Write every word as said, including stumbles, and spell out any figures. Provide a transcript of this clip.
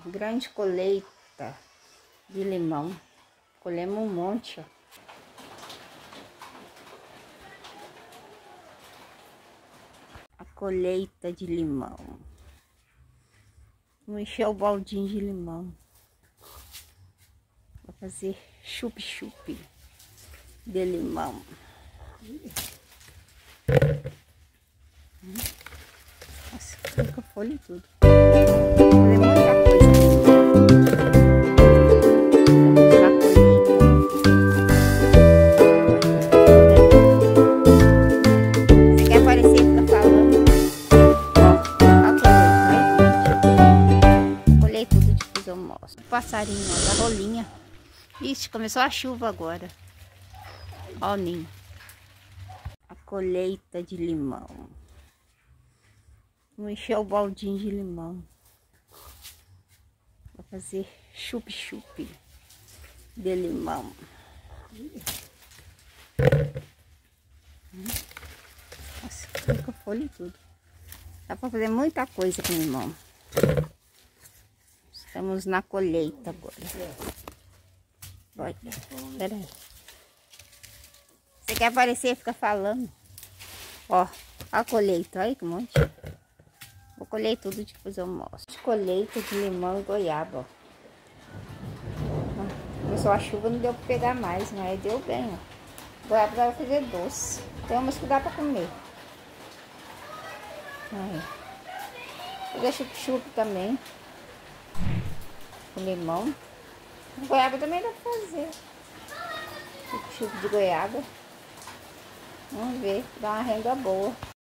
grande colheita de limão. Colhemos um monte, ó. A colheita de limão. Vou encher o baldinho de limão. Vou fazer chup-chup de limão. Nossa, fica folha e tudo. Vou fazer muita coisa. Você quer aparecer, fica falando. Ó, a colheita, né? Colhei tudo, depois eu mostro. O passarinho, ó, da rolinha. Ixi, começou a chuva agora. Ó o ninho. A colheita de limão. Vou encher o baldinho de limão. Vou fazer chup-chup de limão. Nossa, fica folha e tudo. Dá pra fazer muita coisa com limão. Estamos na colheita agora. Olha, peraí. Você quer aparecer, fica falando. Ó, a colheita, olha que monte. Vou colher tudo, depois eu mostro. Colheita de limão e goiaba, ó. Começou a chuva, não deu pra pegar mais, mas deu bem, ó. Goiaba dá pra fazer doce. Tem umas que dá pra comer. Aí. Vou fazer chup-chup também. Com limão. Goiaba também dá pra fazer. Chup-chup de goiaba. Vamos ver, dá uma renda boa.